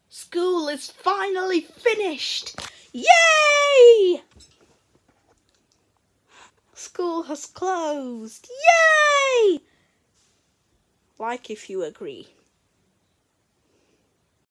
School is finally finished! Yay! School has closed! Yay! Like if you agree.